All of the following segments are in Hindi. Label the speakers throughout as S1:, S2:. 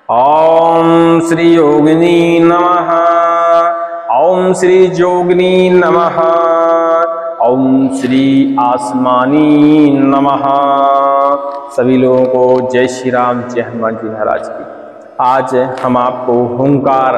S1: ओम श्री योगिनी नमः। ओम श्री जोगिनी नमः। ओम श्री आसमानी नमः। सभी लोगों को जय श्री राम, जय हनुमान जी महाराज की। आज हम आपको हुंकार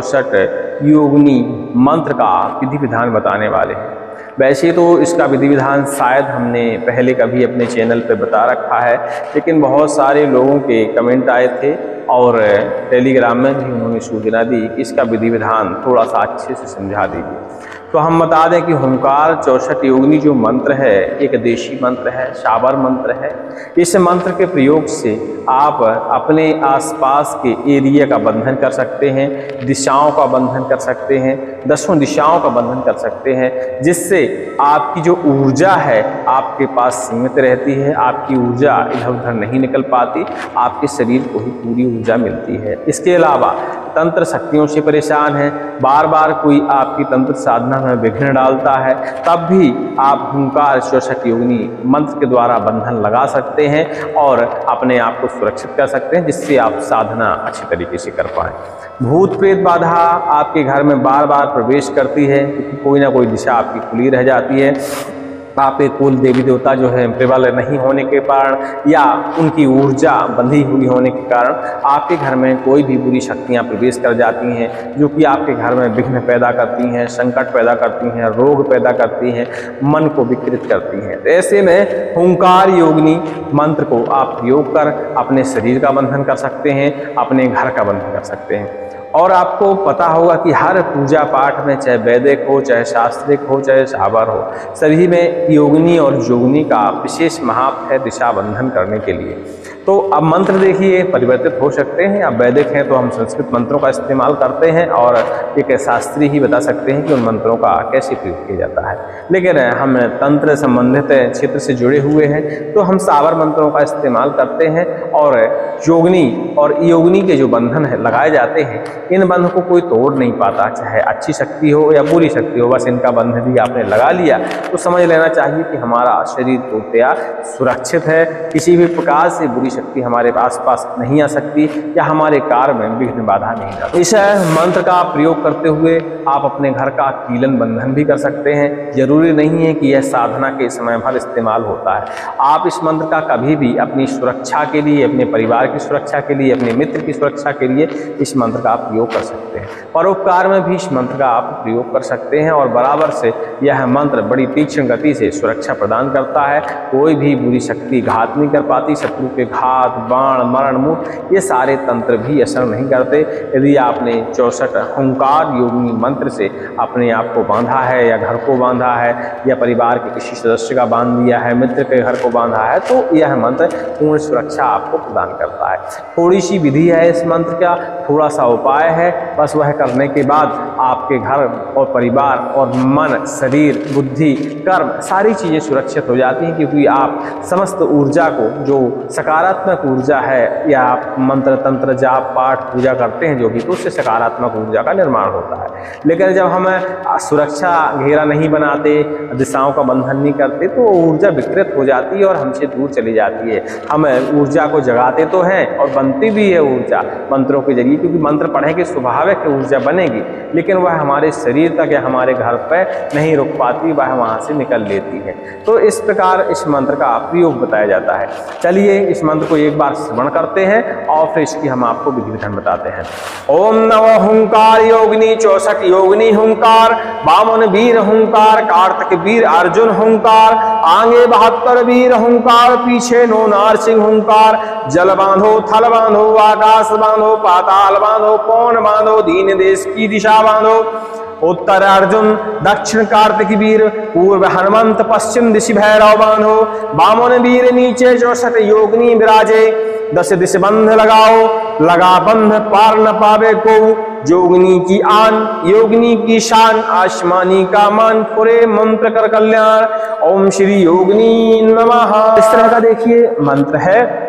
S1: 64 योगिनी मंत्र का विधि विधान बताने वाले हैं। वैसे तो इसका विधि विधान शायद हमने पहले कभी अपने चैनल पर बता रखा है, लेकिन बहुत सारे लोगों के कमेंट आए थे और टेलीग्राम में भी उन्होंने सूचना दी कि इसका विधि विधान थोड़ा सा अच्छे से समझा दीजिए। तो हम बता दें कि हुंकार 64 योगिनी जो मंत्र है एक देशी मंत्र है, शाबर मंत्र है। इस मंत्र के प्रयोग से आप अपने आसपास के एरिया का बंधन कर सकते हैं, दिशाओं का बंधन कर सकते हैं, 10 दिशाओं का बंधन कर सकते हैं, जिससे आपकी जो ऊर्जा है आपके पास सीमित रहती है। आपकी ऊर्जा इधर उधर नहीं निकल पाती, आपके शरीर को ही पूरी ऊर्जा मिलती है। इसके अलावा तंत्र शक्तियों से परेशान है, बार बार कोई आपकी तंत्र साधना में विघ्न डालता है, तब भी आप हुंकार 64 योगिनी मंत्र के द्वारा बंधन लगा सकते हैं और अपने आप को सुरक्षित कर सकते हैं, जिससे आप साधना अच्छी तरीके से कर पाएं। भूत प्रेत बाधा आपके घर में बार बार प्रवेश करती है, क्योंकि कोई ना कोई दिशा आपकी खुली रह जाती है। आपके कुल देवी देवता जो है प्रबल नहीं होने के कारण या उनकी ऊर्जा बंधी हुई होने के कारण आपके घर में कोई भी बुरी शक्तियां प्रवेश कर जाती हैं, जो कि आपके घर में विघ्न पैदा करती हैं, संकट पैदा करती हैं, रोग पैदा करती हैं, मन को विकृत करती हैं। तो ऐसे में हुंकार योगिनी मंत्र को आप प्रयोग कर अपने शरीर का बंधन कर सकते हैं, अपने घर का बंधन कर सकते हैं। और आपको पता होगा कि हर पूजा पाठ में, चाहे वैदिक हो, चाहे शास्त्रिक हो, चाहे शाबर हो, सभी में योगिनी और जोगिनी का विशेष महत्व है दिशा बंधन करने के लिए। तो अब मंत्र देखिए परिवर्तित हो सकते हैं। अब वैदिक हैं तो हम संस्कृत मंत्रों का इस्तेमाल करते हैं और एक शास्त्री ही बता सकते हैं कि उन मंत्रों का कैसे प्रयोग किया जाता है। लेकिन हम तंत्र संबंधित क्षेत्र से जुड़े हुए हैं तो हम शाबर मंत्रों का इस्तेमाल करते हैं। और जोगिनी और योगिनी के जो बंधन है लगाए जाते हैं, इन बंधन को कोई तोड़ नहीं पाता, चाहे अच्छी शक्ति हो या बुरी शक्ति हो। बस इनका बंधन भी आपने लगा लिया तो समझ लेना चाहिए कि हमारा शरीर पूर्णतया सुरक्षित है, किसी भी प्रकार से बुरी शक्ति हमारे आसपास नहीं आ सकती या हमारे कार्य में विघ्न बाधा नहीं आती। इस मंत्र का प्रयोग करते हुए आप अपने घर का कीलन बंधन भी कर सकते हैं। जरूरी नहीं है कि यह साधना के समय भर इस्तेमाल होता है। आप इस मंत्र का कभी भी अपनी सुरक्षा के लिए, अपने परिवार की सुरक्षा के लिए, अपने मित्र की सुरक्षा के लिए इस मंत्र का प्रयोग कर सकते हैं। परोपकार में भी इस मंत्र का आप प्रयोग कर सकते हैं और बराबर से यह मंत्र बड़ी तीक्ष्ण गति से सुरक्षा प्रदान करता है। कोई भी बुरी शक्ति घात नहीं कर पाती, शत्रु के घात, बाण, मरण, मुंह, ये सारे तंत्र भी असर नहीं करते। यदि आपने 64 हुंकार योगिनी मंत्र से अपने आप को बांधा है या घर को बांधा है या परिवार के किसी सदस्य का बांध दिया है, मित्र के घर को बांधा है, तो यह मंत्र पूर्ण सुरक्षा आपको प्रदान करता है। थोड़ी सी विधि है इस मंत्र का, थोड़ा सा उपाय है, बस वह करने के बाद आपके घर और परिवार और मन, शरीर, बुद्धि, कर्म सारी चीज़ें सुरक्षित हो जाती हैं, क्योंकि आप समस्त ऊर्जा को, जो सकारात्मक ऊर्जा है या आप मंत्र तंत्र जाप पाठ पूजा करते हैं जो भी, तो उससे सकारात्मक ऊर्जा का निर्माण होता है। लेकिन जब हम सुरक्षा घेरा नहीं बनाते, दिशाओं का बंधन नहीं करते, तो ऊर्जा विकृत हो जाती है और हमसे दूर चली जाती है। हम ऊर्जा को जगाते तो हैं और बनती भी है ऊर्जा मंत्रों के जरिए, क्योंकि मंत्र पढ़ेंगे स्वाभाविक ऊर्जा बनेगी, लेकिन वह हमारे शरीर तक या हमारे घर पर नहीं रुक पाती, वह वहाँ से निकल लेती है। तो इस प्रकार इस मंत्र का प्रयोग बताया जाता है। चलिए इस मंत्र को एक बार श्रवण करते हैं और फिर इसकी हम आपको विधि विधान बताते हैं। ओम नमः हुंकार योगिनी 64 योगिनी हुंकार, वामन वीर हुंकार, कार्तिक वीर अर्जुन हुंकार, आगे 72 वीर हुंकार, पीछे नो नारसिंह हुंकार, जल बांधो, थल बांधो, आकाश बांधो, पाताल बांधो, पौन बांधो, दीन देश की दिशा बांधो। उत्तर अर्जुन, दक्षिण कार्तिक वीर, पूर्व हनुमंत, पश्चिम दिशि भैरव बांधो, वामन वीर नीचे 64 योगिनी विराजे, 10 दिश बंध लगाओ, लगा बंध पार न पावे को, जोगिनी की आन, योगिनी की शान, आसमानी का मान, पूरे मंत्र कर कल्याण, ओम श्री योगिनी नमः। इस तरह का देखिए मंत्र है।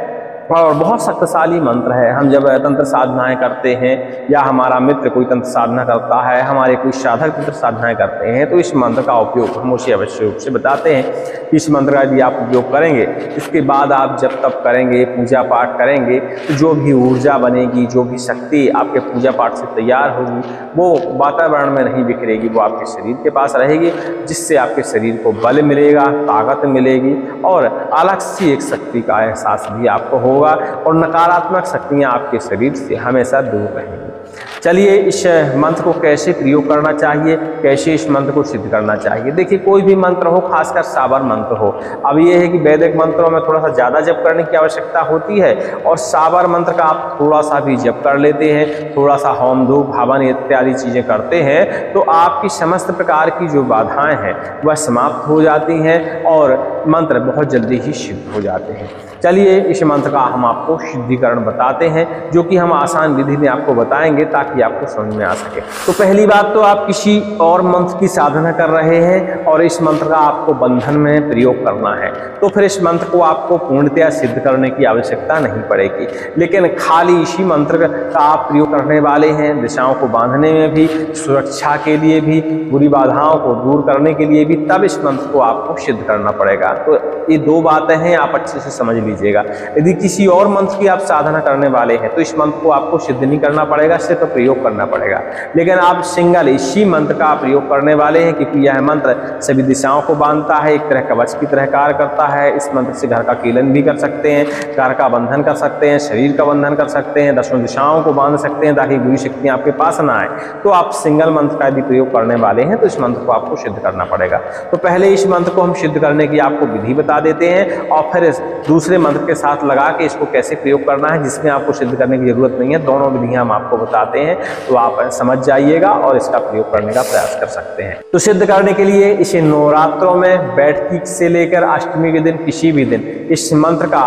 S1: और बहुत शक्तिशाली मंत्र है। हम जब तंत्र साधनाएं करते हैं या हमारा मित्र कोई तंत्र साधना करता है, हमारे कोई साधक तंत्र साधनाएं करते हैं, तो इस मंत्र का उपयोग हम उसे अवश्य रूप से बताते हैं। इस मंत्र का यदि आप उपयोग करेंगे, इसके बाद आप जब तब करेंगे, पूजा पाठ करेंगे, तो जो भी ऊर्जा बनेगी, जो भी शक्ति आपके पूजा पाठ से तैयार होगी, वो वातावरण में नहीं बिखरेगी, वो आपके शरीर के पास रहेगी, जिससे आपके शरीर को बल मिलेगा, ताकत मिलेगी और अलग सी एक शक्ति का एहसास भी आपको होगा और नकारात्मक शक्तियां आपके शरीर से हमेशा दूर रहेंगी। चलिए, इस मंत्र को कैसे प्रयोग करना चाहिए, कैसे इस मंत्र को सिद्ध करना चाहिए। देखिए, कोई भी मंत्र हो, खासकर साबर मंत्र हो, अब ये है कि वैदिक मंत्रों में थोड़ा सा ज़्यादा जप करने की आवश्यकता होती है और साबर मंत्र का आप थोड़ा सा भी जप कर लेते हैं, थोड़ा सा होम धूप हवन इत्यादि चीज़ें करते हैं, तो आपकी समस्त प्रकार की जो बाधाएं हैं वह समाप्त हो जाती हैं और मंत्र बहुत जल्दी ही सिद्ध हो जाते हैं। चलिए, इस मंत्र का हम आपको सिद्धिकरण बताते हैं, जो कि हम आसान विधि में आपको बताएंगे ताकि आपको समझ में आ सके। तो पहली बात तो आप किसी और मंत्र की साधना कर रहे हैं और इस मंत्र का आपको बंधन में प्रयोग करना है, तो फिर इस मंत्र को आपको पूर्णतया सिद्ध करने की आवश्यकता नहीं पड़ेगी। लेकिन खाली इसी मंत्र का आप प्रयोग करने वाले हैं, दिशाओं को बांधने में भी, सुरक्षा के लिए भी, बुरी बाधाओं को दूर करने के लिए भी, तब इस मंत्र को आपको सिद्ध करना पड़ेगा। तो ये दो बातें हैं, आप अच्छे से समझ लीजिएगा। यदि किसी और मंत्र की आप साधना करने वाले हैं तो इस मंत्र को आपको सिद्ध नहीं करना पड़ेगा, सिर्फ प्रयोग करना पड़ेगा। लेकिन आप सिंगल इसी मंत्र का प्रयोग करने वाले हैं, क्योंकि यह मंत्र सभी दिशाओं को बांधता है, एक तरह कवच की तरह कार्य करता है। इस मंत्र से घर का कीलन भी कर सकते हैं, घर का बंधन कर सकते हैं, शरीर का बंधन कर सकते हैं, दसों दिशाओं को बांध सकते हैं ताकि बुरी शक्तियां आपके पास ना आए। तो आप सिंगल मंत्र का यदि प्रयोग करने वाले हैं तो इस मंत्र को आपको सिद्ध करना पड़ेगा। तो पहले इस मंत्र को हम सिद्ध करने की आपको विधि बता देते हैं और फिर दूसरे मंत्र के साथ लगा के इसको कैसे प्रयोग करना है, जिसमें आपको सिद्ध करने की जरूरत नहीं है। दोनों विधियां हम आपको बताते हैं, तो आप समझ जाइएगा और इसका प्रयोग करने का प्रयास कर सकते हैं। तो सिद्ध करने के लिए इसे नवरात्रों में बैठकी से लेकर अष्टमी के दिन किसी भी दिन इस मंत्र का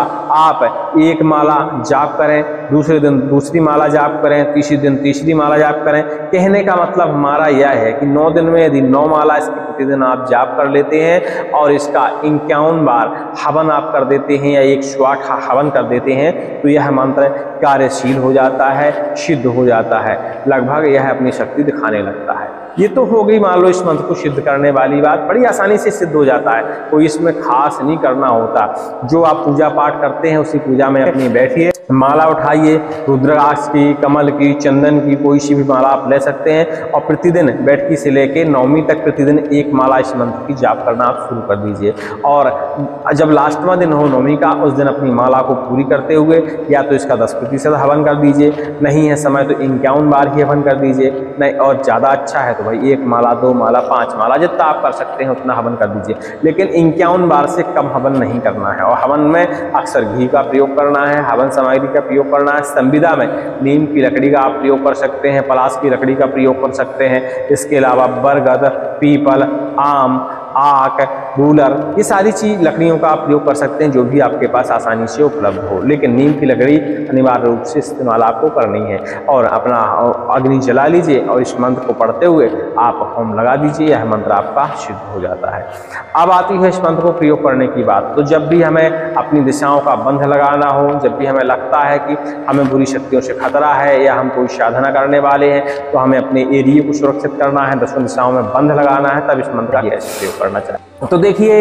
S1: आप एक माला जाप करें, दूसरे दिन दूसरी माला जाप करें, तीसरी दिन तीसरी माला जाप करें। कहने का मतलब हमारा यह है कि 9 दिन में यदि 9 माला इसकी प्रतिदिन आप जाप कर लेते हैं और इसका 51 बार हवन आप कर देते हैं या 108 हवन कर देते हैं, तो यह मंत्र कार्यशील हो जाता है, सिद्ध हो जाता है, लगभग यह अपनी शक्ति दिखाने लगता है। ये तो हो गई मान लो इस मंत्र को सिद्ध करने वाली बात, बड़ी आसानी से सिद्ध हो जाता है, कोई इसमें खास नहीं करना होता। जो आप पूजा पाठ करते हैं उसी पूजा में अपनी बैठिए, माला उठाइए, रुद्राक्ष की, कमल की, चंदन की, कोई सी भी माला आप ले सकते हैं और प्रतिदिन बैठकी से लेकर 9वीं तक प्रतिदिन एक माला इस मंत्र की जाप करना आप शुरू कर दीजिए। और जब लास्टवां दिन हो 9वीं का, उस दिन अपनी माला को पूरी करते हुए या तो इसका 10% हवन कर दीजिए, नहीं है समय तो 51 बार ही हवन कर दीजिए, नहीं और ज़्यादा अच्छा है तो भाई 1 माला, 2 माला, 5 माला, जितना आप कर सकते हैं उतना हवन कर दीजिए। लेकिन 51 बार से कम हवन नहीं करना है और हवन में अक्सर घी का प्रयोग करना है, हवन सामग्री का प्रयोग करना है। संविदा में नीम की लकड़ी का आप प्रयोग कर सकते हैं, पलाश की लकड़ी का प्रयोग कर सकते हैं। इसके अलावा बरगद, पीपल, आम, आक, बूलर, ये सारी चीज लकड़ियों का आप प्रयोग कर सकते हैं जो भी आपके पास आसानी से उपलब्ध हो। लेकिन नीम की लकड़ी अनिवार्य रूप से इस्तेमाल आपको करनी है। और अपना अग्नि जला लीजिए और इस मंत्र को पढ़ते हुए आप होम लगा दीजिए, यह मंत्र आपका सिद्ध हो जाता है। अब आती है इस मंत्र को प्रयोग करने की बात। तो जब भी हमें अपनी दिशाओं का बंध लगाना हो, जब भी हमें लगता है कि हमें बुरी शक्तियों से खतरा है या हम कोई साधना करने वाले हैं, तो हमें अपने एरिया को सुरक्षित करना है, 10 दिशाओं में बंध लगाना है, तब इस मंत्र का प्रयोग करना चाहिए। तो देखिए,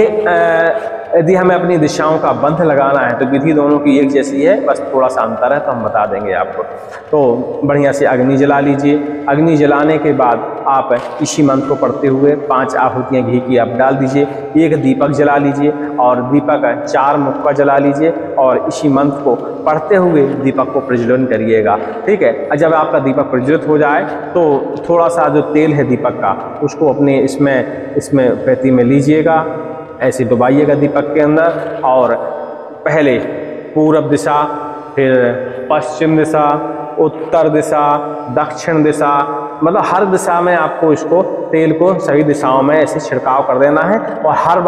S1: यदि हमें अपनी दिशाओं का बंध लगाना है तो विधि दोनों की एक जैसी है, बस थोड़ा सा अंतर है तो हम बता देंगे आपको। तो बढ़िया से अग्नि जला लीजिए। अग्नि जलाने के बाद आप इसी मंत्र को पढ़ते हुए 5 आहुतियाँ घी की आप डाल दीजिए, 1 दीपक जला लीजिए और दीपक 4 मुक्का जला लीजिए और इसी मंत्र को पढ़ते हुए दीपक को प्रज्वलन करिएगा। ठीक है, जब आपका दीपक प्रज्वलित हो जाए तो थोड़ा सा जो तेल है दीपक का उसको अपने इसमें पेटी में लीजिएगा, ऐसे डुबाइएगा दीपक के अंदर और पहले पूर्व दिशा, फिर पश्चिम दिशा, उत्तर दिशा, दक्षिण दिशा, मतलब हर दिशा में आपको इसको तेल को सभी दिशाओं में ऐसे छिड़काव कर देना है और हर बार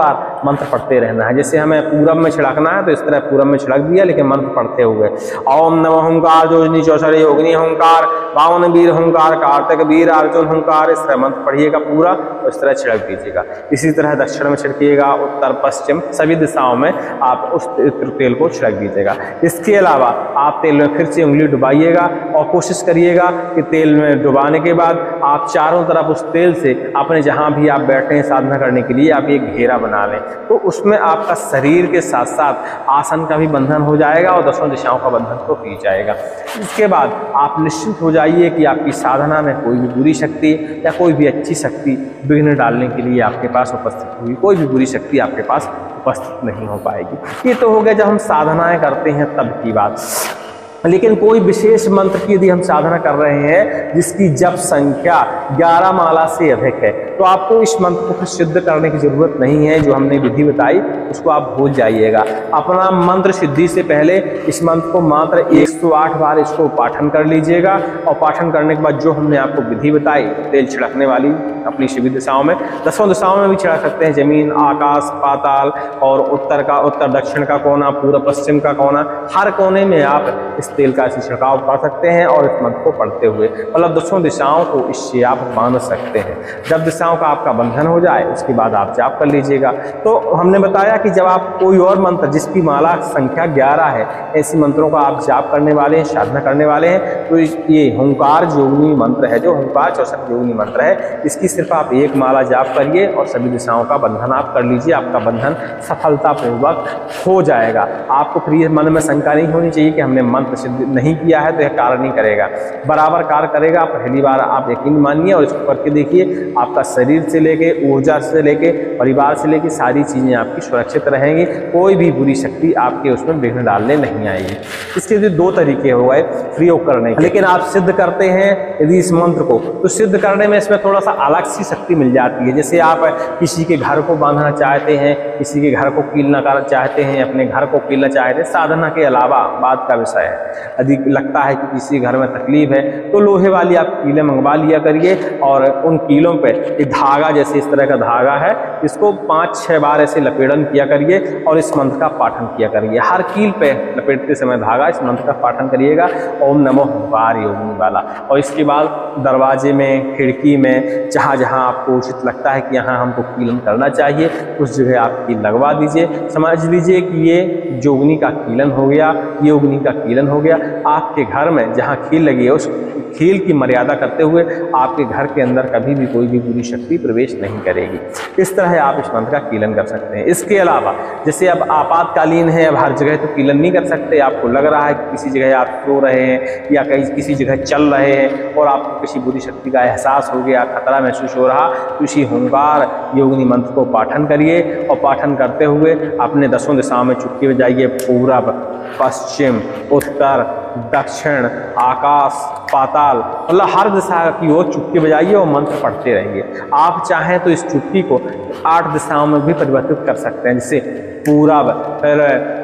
S1: मंत्र पढ़ते रहना है। जैसे हमें पूरब में छिड़कना है तो इस तरह पूरब में छिड़क दिया, लेकिन मंत्र पढ़ते हुए ओम नमो हुंकार जोजनी चौसरे योगिनी हुंकार बावन वीर हुंकार कार्तिक वीर अर्जुन हुंकार, इस तरह मंत्र पढ़िएगा पूरा और इस तरह छिड़क दीजिएगा। इसी तरह दक्षिण में छिड़किएगा, उत्तर पश्चिम सभी दिशाओं में आप उस तेल को छिड़क दीजिएगा। इसके अलावा आप तेल में फिर से उंगली डुबाइएगा और कोशिश करिएगा कि तेल में डुबाने के बाद आप चारों तरफ उस तेल से अपने जहां भी आप बैठे हैं साधना करने के लिए आप एक घेरा बना लें, तो उसमें आपका शरीर के साथ साथ आसन का भी बंधन हो जाएगा और दसों दिशाओं का बंधन तो पी जाएगा। इसके बाद आप निश्चिंत हो जाइए कि आपकी साधना में कोई भी बुरी शक्ति या कोई भी अच्छी शक्ति विघ्न डालने के लिए आपके पास उपस्थित हुई, कोई भी बुरी शक्ति आपके पास उपस्थित नहीं हो पाएगी। ये तो हो गया जब हम साधनाएं करते हैं तब की बात। लेकिन कोई विशेष मंत्र की यदि हम साधना कर रहे हैं जिसकी जप संख्या 11 माला से अधिक है, तो आपको इस मंत्र को सिद्ध करने की जरूरत नहीं है। जो हमने विधि बताई उसको आप भूल जाइएगा। अपना मंत्र सिद्धि से पहले इस मंत्र को मात्र 108 बार इसको पाठन कर लीजिएगा और पाठन करने के बाद जो हमने आपको विधि बताई तेल छिड़कने वाली अपनी सभी दिशाओं में, दसों दिशाओं में भी छिड़क सकते हैं, जमीन आकाश पाताल और उत्तर दक्षिण का कोना, पूर्व पश्चिम का कोना, हर कोने में आप इस तेल का छिड़काव कर सकते हैं और इस मंत्र को पढ़ते हुए मतलब दसों दिशाओं को इससे आप बांध सकते हैं। जब दिशाओं का आपका बंधन हो जाए उसके बाद आप जाप कर लीजिएगा। तो हमने बताया कि जब आप कोई और मंत्र जिसकी माला संख्या 11 है ऐसी मंत्रों का आप जाप करने वाले हैं, साधना करने वाले हैं, तो ये हुंकार जोगिनी मंत्र है, जो हुंकार 64 जोगिनी मंत्र है, इसकी सिर्फ आप एक माला जाप करिए और सभी दिशाओं का बंधन आप कर लीजिए। आपका बंधन सफलतापूर्वक हो जाएगा। आपको प्रिय मन में शंका नहीं होनी चाहिए कि हमने मंत्र सिद्ध नहीं किया है तो यह कार्य नहीं करेगा, बराबर कार्य करेगा। पहली बार आप यकीन मानिए और इसको करके देखिए, आपका शरीर से लेके ऊर्जा से लेके परिवार से लेके सारी चीजें आपकी सुरक्षित रहेंगी, कोई भी बुरी शक्ति आपके उसमें विघ्न डालने नहीं आएगी। इसके लिए दो तरीके हो गए प्रयोग करने के, लेकिन आप सिद्ध करते हैं यदि इस मंत्र को तो सिद्ध करने में इसमें थोड़ा सा अलग सी शक्ति मिल जाती है। जैसे आप किसी के घर को बांधना चाहते हैं, किसी के घर को कीलना चाहते हैं, अपने घर को कीलना चाहते हैं, साधना के अलावा बात का विषय है। यदि लगता है कि किसी घर में तकलीफ है तो लोहे वाली आप कीलें मंगवा लिया करिए और उन कीलों पे एक धागा, जैसे इस तरह का धागा है, इसको 5-6 बार ऐसे लपेटन किया करिए और इस मंत्र का पाठन किया करिए। हर कील पे लपेटते समय धागा इस मंत्र का पाठन करिएगा, ओम नमो हुंकार योगिनी वाला। और इसके बाद दरवाजे में, खिड़की में, जहाँ जहाँ आपको उचित लगता है कि यहाँ हमको कीलन करना चाहिए उस जगह आप कील लगवा दीजिए। समझ लीजिए कि ये जोगनी का कीलन हो गया, योगिनी का कीलन हो गया। आपके घर में जहाँ खील लगी है उस खील की मर्यादा करते हुए आपके घर के अंदर कभी भी कोई भी बुरी शक्ति प्रवेश नहीं करेगी। इस तरह आप इस मंत्र का कीलन कर सकते हैं। इसके अलावा जैसे अब आपातकालीन है, अब हर जगह तो कीलन नहीं कर सकते, आपको लग रहा है कि किसी जगह आप सो रहे हैं या कहीं किसी जगह चल रहे हैं और आपको किसी बुरी शक्ति का एहसास हो गया, खतरा महसूस हो रहा, तो इसी हुंकार योगिनी मंत्र को पाठन करिए और पाठन करते हुए अपने दसों दिशाओं में चुटकी बजाइए, पूरब पश्चिम उत्तर दक्षिण आकाश पाताल, मतलब हर दिशा की ओर चुटकी बजाइए और मंत्र पढ़ते रहिए। आप चाहें तो इस चुटकी को 8 दिशाओं में भी परिवर्तित कर सकते हैं, जैसे पूरब, फिर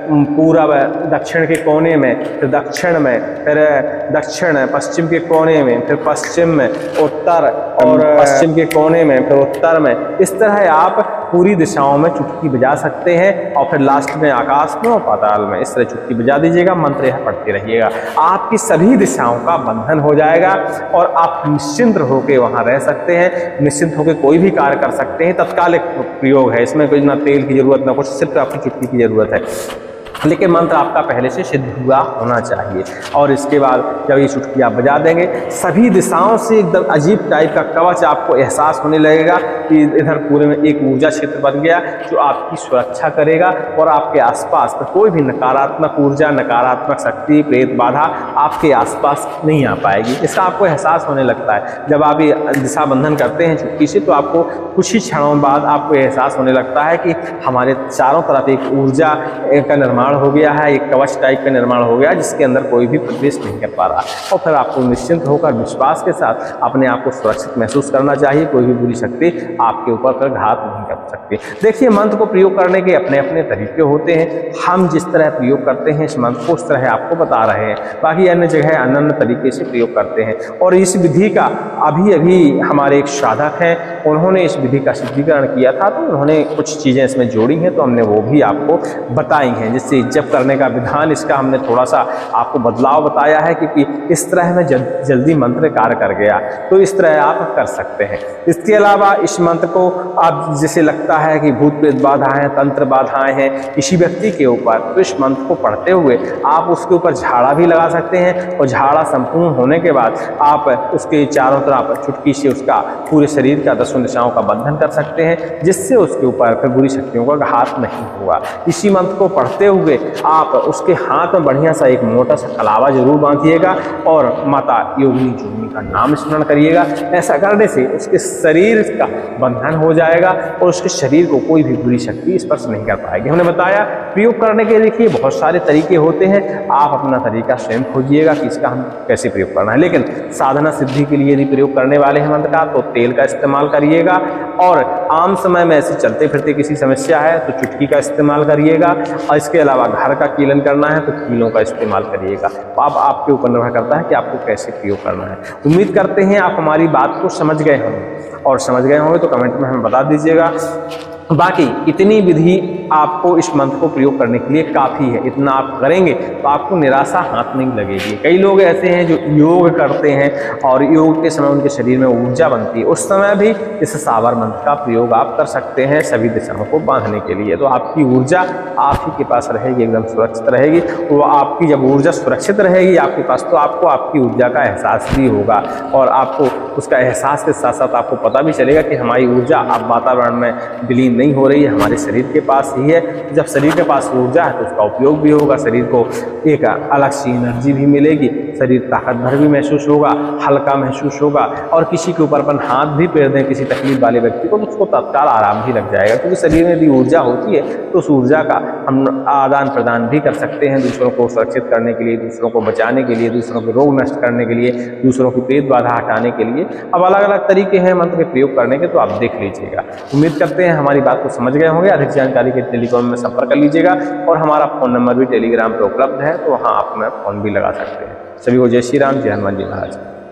S1: पूरब दक्षिण के कोने में, फिर दक्षिण में, फिर दक्षिण पश्चिम के कोने में, फिर पश्चिम में, उत्तर और पश्चिम के कोने में, फिर उत्तर में। इस तरह आप पूरी दिशाओं में चुटकी बजा सकते हैं और फिर लास्ट में आकाश में और पाताल में इस तरह चुटकी बजा दीजिएगा, मंत्र यह पढ़ते रहिएगा। आपकी सभी दिशाओं का बंधन हो जाएगा और आप निश्चिंत होकर वहां रह सकते हैं, निश्चिंत होकर कोई भी कार्य कर सकते हैं। तत्कालिक प्रयोग है, इसमें कोई ना तेल की जरूरत ना कुछ, सिर्फ आपकी चुटकी की जरूरत है, लेकिन मंत्र आपका पहले से सिद्ध हुआ होना चाहिए। और इसके बाद जब ये चुटकी आप बजा देंगे सभी दिशाओं से एकदम अजीब टाइप का कवच आपको एहसास होने लगेगा कि इधर पूरे में एक ऊर्जा क्षेत्र बन गया जो आपकी सुरक्षा करेगा और आपके आसपास में कोई भी नकारात्मक ऊर्जा, नकारात्मक शक्ति, प्रेत बाधा आपके आसपास नहीं आ पाएगी। इसका आपको एहसास होने लगता है जब आप ये दिशा बंधन करते हैं चुटकी से, तो आपको कुछ ही क्षणों बाद आपको एहसास होने लगता है कि हमारे चारों तरफ एक ऊर्जा का निर्माण निर्माण हो गया है, एक कवच टाइप का निर्माण हो गया जिसके अंदर कोई भी प्रवेश नहीं कर पा रहा। और फिर आपको निश्चिंत होकर विश्वास के साथ अपने आप को सुरक्षित महसूस करना चाहिए। कोई भी बुरी शक्ति आपके ऊपर फिर घात नहीं कर सकती। देखिए, मंत्र को प्रयोग करने के अपने अपने तरीके होते हैं। हम जिस तरह प्रयोग करते हैं इस मंत्र को उस तरह आपको बता रहे हैं। बाकी अन्य जगह अन्य तरीके से प्रयोग करते हैं। और इस विधि का अभी अभी हमारे एक साधक हैं, उन्होंने इस विधि का सिद्धीकरण किया था, तो उन्होंने कुछ चीज़ें इसमें जोड़ी हैं, तो हमने वो भी आपको बताई हैं। जिससे जप करने का विधान इसका हमने थोड़ा सा आपको बदलाव बताया है, क्योंकि इस तरह में जल्दी मंत्र कार्य कर गया, तो इस तरह आप कर सकते हैं। इसके अलावा इस मंत्र को आप जैसे लगता है कि भूत प्रेत बाधाएं, तंत्र बाधाएं हैं किसी व्यक्ति के ऊपर, तो इस मंत्र को पढ़ते हुए आप उसके ऊपर झाड़ा भी लगा सकते हैं। और झाड़ा संपूर्ण होने के बाद आप उसके चारों तरफ चुटकी से उसका पूरे शरीर का 10 दिशाओं का बंधन कर सकते हैं, जिससे उसके ऊपर फिर बुरी शक्तियों का घात नहीं होगा। इसी मंत्र को पढ़ते हुए आप उसके हाथ में बढ़िया सा एक मोटा सा कलावा जरूर बांधिएगा और माता योगिनी जोगिनी का नाम स्मरण करिएगा। ऐसा करने से उसके शरीर का बंधन हो जाएगा और उसके शरीर को कोई भी बुरी शक्ति स्पर्श नहीं कर पाएगी। हमने बताया प्रयोग करने के देखिए बहुत सारे तरीके होते हैं, आप अपना तरीका स्वयं खोजिएगा कि इसका हम कैसे प्रयोग करना है। लेकिन साधना सिद्धि के लिए यदि प्रयोग करने वाले हैं मंत्र का, तो तेल का इस्तेमाल करिएगा। और आम समय में ऐसे चलते फिरते किसी समस्या है तो चुटकी का इस्तेमाल करिएगा। और इसके अलावा घर का कीलन करना है तो कीलों का इस्तेमाल करिएगा। अब आपके ऊपर निर्भर करता है कि आपको कैसे प्रयोग करना है। उम्मीद करते हैं आप हमारी बात को समझ गए होंगे, और समझ गए होंगे तो कमेंट में हमें बता दीजिएगा। बाकी इतनी विधि आपको इस मंत्र को प्रयोग करने के लिए काफ़ी है। इतना आप करेंगे तो आपको निराशा हाथ नहीं लगेगी। कई लोग ऐसे हैं जो योग करते हैं और योग के समय उनके शरीर में ऊर्जा बनती है, उस समय भी इस सावर मंत्र का प्रयोग आप कर सकते हैं सभी दिशाओं को बांधने के लिए। तो आपकी ऊर्जा आप ही के पास रहेगी, एकदम सुरक्षित रहेगी। वो आपकी जब ऊर्जा सुरक्षित रहेगी आपके पास, तो आपको आपकी ऊर्जा का एहसास भी होगा और आपको उसका एहसास के साथ साथ आपको पता भी चलेगा कि हमारी ऊर्जा अब वातावरण में विलीन नहीं हो रही है, हमारे शरीर के पास ही है। जब शरीर के पास ऊर्जा है तो उसका उपयोग भी होगा, शरीर को एक अलग सी एनर्जी भी मिलेगी, शरीर ताकतवर भी महसूस होगा, हल्का महसूस होगा। और किसी के ऊपर अपन हाथ भी फेर दें किसी तकलीफ वाले व्यक्ति को, तो उसको तत्काल आराम भी लग जाएगा, क्योंकि शरीर में यदि ऊर्जा होती है तो उस ऊर्जा का हम आदान प्रदान भी कर सकते हैं दूसरों को सुरक्षित करने के लिए, दूसरों को बचाने के लिए, दूसरों के रोग नष्ट करने के लिए, दूसरों की पेट बाधा हटाने के लिए। अब अलग अलग तरीके हैं मंत्र के प्रयोग करने के, तो आप देख लीजिएगा। उम्मीद करते हैं हमारी बात को समझ गए होंगे। अधिक जानकारी के टेलीकॉम में संपर्क कर लीजिएगा और हमारा फ़ोन नंबर भी टेलीग्राम पर उपलब्ध है, तो वहाँ आप हमें फ़ोन भी लगा सकते हैं। सभी को जय श्री राम, जय हनुमान जी महाराज।